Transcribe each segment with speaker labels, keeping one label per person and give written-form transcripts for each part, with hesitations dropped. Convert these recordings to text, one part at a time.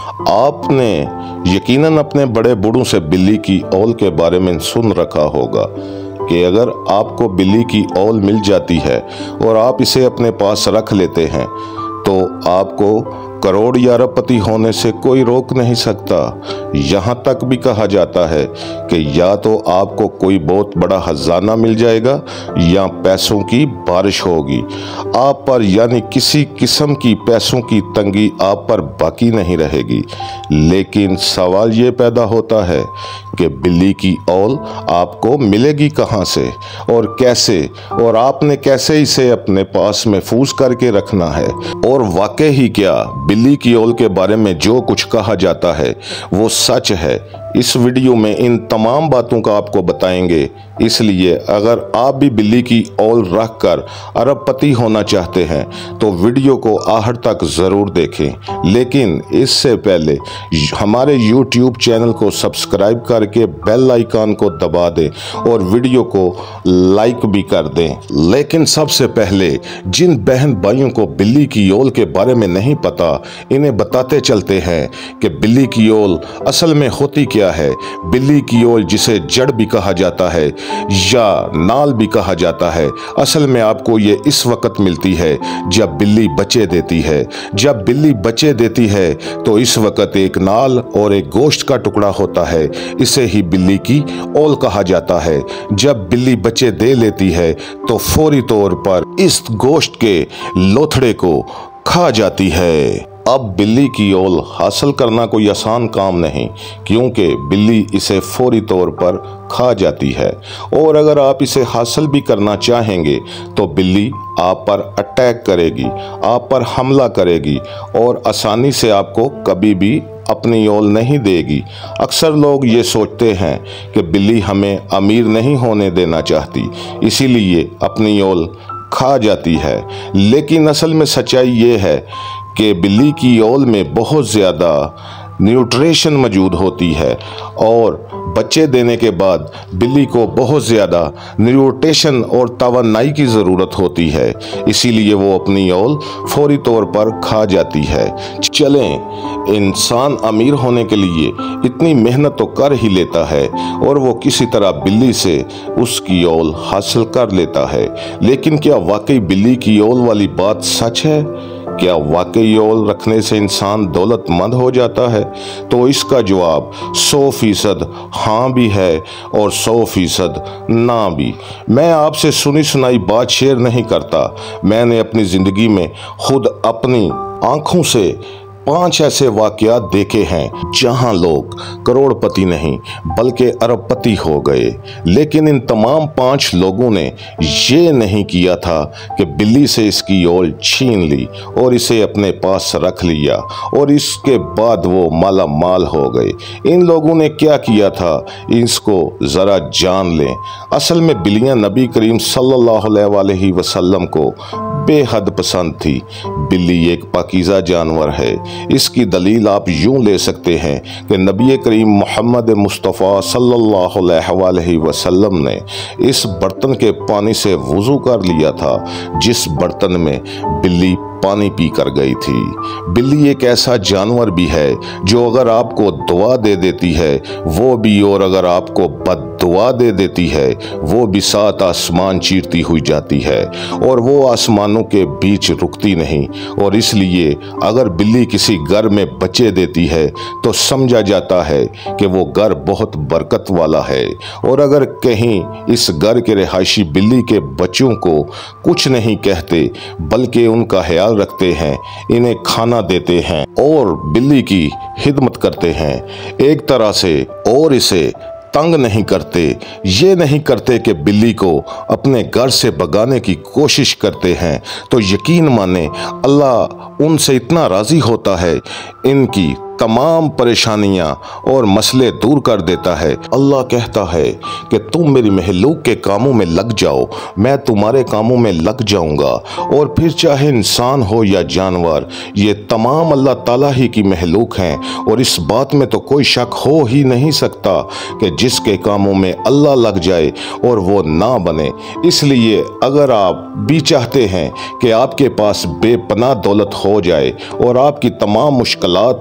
Speaker 1: आपने यकीनन अपने बड़े बूढ़ों से बिल्ली की औल के बारे में सुन रखा होगा कि अगर आपको बिल्ली की औल मिल जाती है और आप इसे अपने पास रख लेते हैं तो आपको करोड़ या अरबपति होने से कोई रोक नहीं सकता। यहाँ तक भी कहा जाता है कि या तो आपको कोई बहुत बड़ा खजाना मिल जाएगा या पैसों की बारिश होगी आप पर, यानी किसी किस्म की पैसों की तंगी आप पर बाकी नहीं रहेगी। लेकिन सवाल ये पैदा होता है कि बिल्ली की औल आपको मिलेगी कहाँ से और कैसे, और आपने कैसे इसे अपने पास महफूज करके रखना है। और वाकई ही क्या बिल्ली की औल के बारे में जो कुछ कहा जाता है वो सच है। इस वीडियो में इन तमाम बातों का आपको बताएंगे, इसलिए अगर आप भी बिल्ली की औल रखकर अरबपति होना चाहते हैं तो वीडियो को आखिर तक ज़रूर देखें। लेकिन इससे पहले हमारे YouTube चैनल को सब्सक्राइब करके बेल आइकन को दबा दें और वीडियो को लाइक भी कर दें। लेकिन सबसे पहले जिन बहन भाइयों को बिल्ली की औल के बारे में नहीं पता, इन्हें बताते चलते हैं कि बिल्ली की औल असल में होती क्या है। बिल्ली की औल, जिसे जड़ भी कहा जाता है या नाल भी कहा जाता है, असल में आपको ये इस वक्त मिलती है जब बिल्ली बच्चे देती है। जब बिल्ली बच्चे देती है तो इस वक्त एक नाल और एक गोश्त का टुकड़ा होता है, इसे ही बिल्ली की औल कहा जाता है। जब बिल्ली बच्चे दे लेती है तो फौरी तौर पर इस गोश्त के लोथड़े को खा जाती है। अब बिल्ली की औल हासिल करना कोई आसान काम नहीं, क्योंकि बिल्ली इसे फौरी तौर पर खा जाती है। और अगर आप इसे हासिल भी करना चाहेंगे तो बिल्ली आप पर अटैक करेगी, आप पर हमला करेगी और आसानी से आपको कभी भी अपनी औल नहीं देगी। अक्सर लोग ये सोचते हैं कि बिल्ली हमें अमीर नहीं होने देना चाहती, इसीलिए अपनी औल खा जाती है। लेकिन असल में सच्चाई ये है कि बिल्ली की औल में बहुत ज़्यादा न्यूट्रिशन मौजूद होती है और बच्चे देने के बाद बिल्ली को बहुत ज़्यादा न्यूट्रिशन और तवानाई की ज़रूरत होती है, इसीलिए वो अपनी औल फौरी तौर पर खा जाती है। चलें, इंसान अमीर होने के लिए इतनी मेहनत तो कर ही लेता है और वो किसी तरह बिल्ली से उसकी औल हासिल कर लेता है। लेकिन क्या वाकई बिल्ली की औल वाली बात सच है? क्या वाकई औल रखने से इंसान दौलतमंद हो जाता है? तो इसका जवाब 100% हाँ भी है और 100% ना भी। मैं आपसे सुनी सुनाई बात शेयर नहीं करता, मैंने अपनी ज़िंदगी में खुद अपनी आंखों से 5 ऐसे वाक़यात देखे हैं जहां लोग करोड़पति नहीं बल्कि अरबपति हो गए। लेकिन इन तमाम 5 लोगों ने ये नहीं किया था कि बिल्ली से इसकी औल छीन ली और इसे अपने पास रख लिया और इसके बाद वो माला माल हो गए। इन लोगों ने क्या किया था, इसको ज़रा जान लें। असल में बिल्लियाँ नबी करीम सल्लल्लाहु अलैहि वसल्लम को बेहद पसंद थी। बिल्ली एक पाकीज़ा जानवर है। इसकी दलील आप यूं ले सकते हैं कि नबी करीम मोहम्मद मुस्तफ़ा सल्लल्लाहु अलैहि वसल्लम ने इस बर्तन के पानी से वुज़ू कर लिया था जिस बर्तन में बिल्ली पानी पी कर गई थी। बिल्ली एक ऐसा जानवर भी है जो अगर आपको दुआ दे देती है वो भी, और अगर आपको बद्दुआ दे देती है वो भी 7 आसमान चीरती हुई जाती है और वो आसमानों के बीच रुकती नहीं। और इसलिए अगर बिल्ली किसी घर में बच्चे देती है तो समझा जाता है कि वो घर बहुत बरकत वाला है। और अगर कहीं इस घर के रिहायशी बिल्ली के बच्चों को कुछ नहीं कहते बल्कि उनका ख्याल रखते हैं, इन्हें खाना देते हैं और बिल्ली की खिदमत करते हैं एक तरह से, और इसे तंग नहीं करते, ये नहीं करते कि बिल्ली को अपने घर से भगाने की कोशिश करते हैं, तो यकीन माने अल्लाह उनसे इतना राज़ी होता है, इनकी तमाम परेशानियां और मसले दूर कर देता है। अल्लाह कहता है कि तुम मेरी महलूक के कामों में लग जाओ, मैं तुम्हारे कामों में लग जाऊंगा। और फिर चाहे इंसान हो या जानवर, ये तमाम अल्लाह ताला ही की महलूक हैं और इस बात में तो कोई शक हो ही नहीं सकता कि जिसके कामों में अल्लाह लग जाए और वो ना बने। इसलिए अगर आप भी चाहते हैं कि आपके पास बेपनाह दौलत हो जाए और आपकी तमाम मुश्किलात और परेशानियां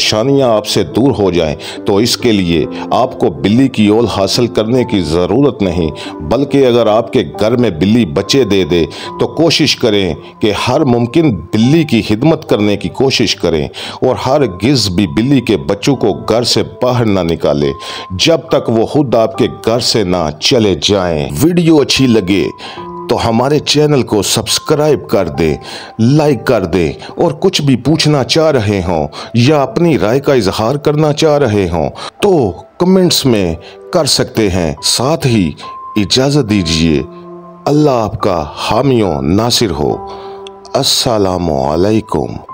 Speaker 1: परेशानियां आपसे दूर हो जाएं, तो इसके लिए आपको बिल्ली की औल हासिल करने की ज़रूरत नहीं, बल्कि अगर आपके घर में बिल्ली बच्चे दे दे तो कोशिश करें कि हर मुमकिन बिल्ली की खिदमत करने की कोशिश करें और हर गिज़ भी बिल्ली के बच्चों को घर से बाहर ना निकाले जब तक वो खुद आपके घर से ना चले जाएं। वीडियो अच्छी लगे तो हमारे चैनल को सब्सक्राइब कर दें, लाइक कर दें और कुछ भी पूछना चाह रहे हों या अपनी राय का इजहार करना चाह रहे हों तो कमेंट्स में कर सकते हैं। साथ ही इजाज़त दीजिए। अल्लाह आपका हामी नासिर हो। अस्सलामु अलैकुम।